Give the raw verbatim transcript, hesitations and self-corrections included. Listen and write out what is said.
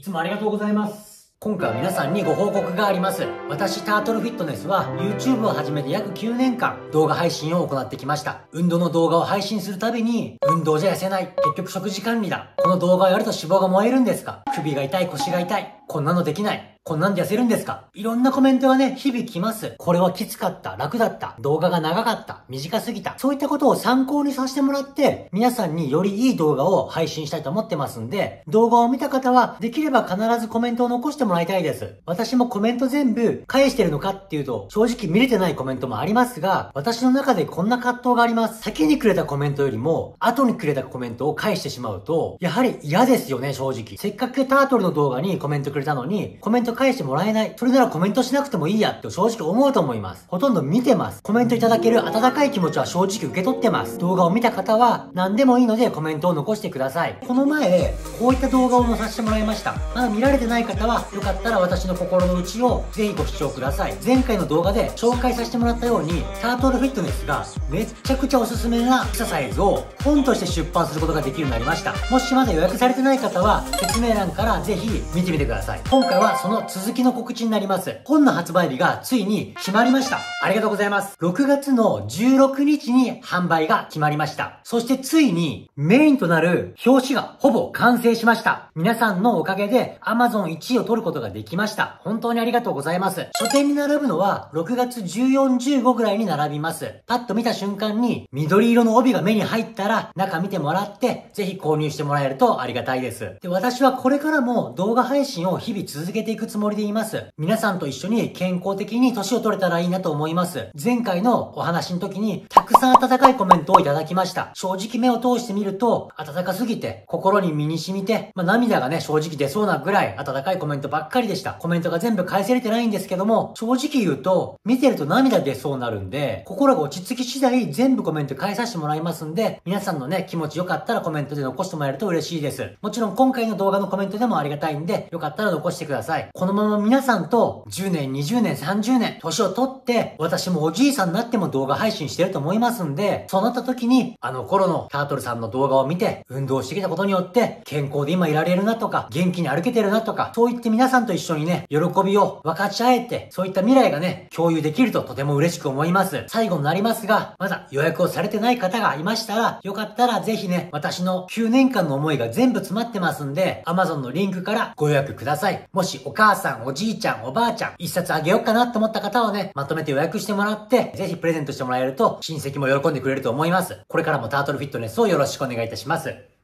つもありがとうございます。今回は皆さんにご報告があります。私、タートルフィットネスは YouTube を始めて約きゅうねんかん動画配信を行ってきました。運動の動画を配信するたびに、運動じゃ痩せない。結局食事管理だ。この動画をやると脂肪が燃えるんですか？首が痛い、腰が痛い。こんなのできない。こんなんで痩せるんですか？いろんなコメントがね、日々来ます。これはきつかった、楽だった、動画が長かった、短すぎた。そういったことを参考にさせてもらって、皆さんによりいい動画を配信したいと思ってますんで、動画を見た方は、できれば必ずコメントを残してもらいたいです。私もコメント全部返してるのかっていうと、正直見れてないコメントもありますが、私の中でこんな葛藤があります。先にくれたコメントよりも、後にくれたコメントを返してしまうと、やはり嫌ですよね、正直。せっかくタートルの動画にコメントくれたのに、コメント返してもらえない。それならコメントしなくてもいいやって正直思うと思います。ほとんど見てます。コメントいただける温かい気持ちは正直受け取ってます。動画を見た方は何でもいいのでコメントを残してください。この前、こういった動画を載させてもらいました。まだ見られてない方は、よかったら私の心の内をぜひご視聴ください。前回の動画で紹介させてもらったように、タートルフィットネスがめっちゃくちゃおすすめなエクササイズを本として出版することができるようになりました。もしまだ予約されてない方は、説明欄からぜひ見てみてください。今回はその続きの告知になります。本の発売日がついに決まりました。ありがとうございます。ろくがつのじゅうろくにちに販売が決まりました。そしてついにメインとなる表紙がほぼ完成しました。皆さんのおかげで アマゾンいちいを取ることができました。本当にありがとうございます。書店に並ぶのはろくがつじゅうよっか、じゅうごぐらいに並びます。パッと見た瞬間に緑色の帯が目に入ったら中見てもらってぜひ購入してもらえるとありがたいです。で、私はこれからも動画配信を日々続けていくつもりでいます。皆さんと一緒に健康的に年を取れたらいいなと思います。前回のお話の時にたくさん温かいコメントをいただきました。正直目を通してみると温かすぎて心に身に染みて、まあ、涙がね正直出そうなぐらい温かいコメントばっかりでした。コメントが全部返せれてないんですけども、正直言うと見てると涙出そうになるんで、心が落ち着き次第全部コメント返させてもらいますんで、皆さんのね気持ちよかったらコメントで残してもらえると嬉しいです。もちろん今回の動画のコメントでもありがたいんで、よかったら残してください。このまま皆さんとじゅうねん、にじゅうねん、さんじゅうねん、年を取って、私もおじいさんになっても動画配信してると思いますんで、そうなった時に、あの頃のタートルさんの動画を見て、運動してきたことによって、健康で今いられるなとか、元気に歩けてるなとか、そう言って皆さんと一緒にね、喜びを分かち合えて、そういった未来がね、共有できるととても嬉しく思います。最後になりますが、まだ予約をされてない方がいましたら、よかったらぜひね、私のきゅうねんかんの思いが全部詰まってますんで、Amazon のリンクからご予約ください。もしお母さん、おじいちゃん、おばあちゃん、一冊あげようかなと思った方はね、まとめて予約してもらって、ぜひプレゼントしてもらえると、親戚も喜んでくれると思います。これからもタートルフィットネスをよろしくお願いいたします。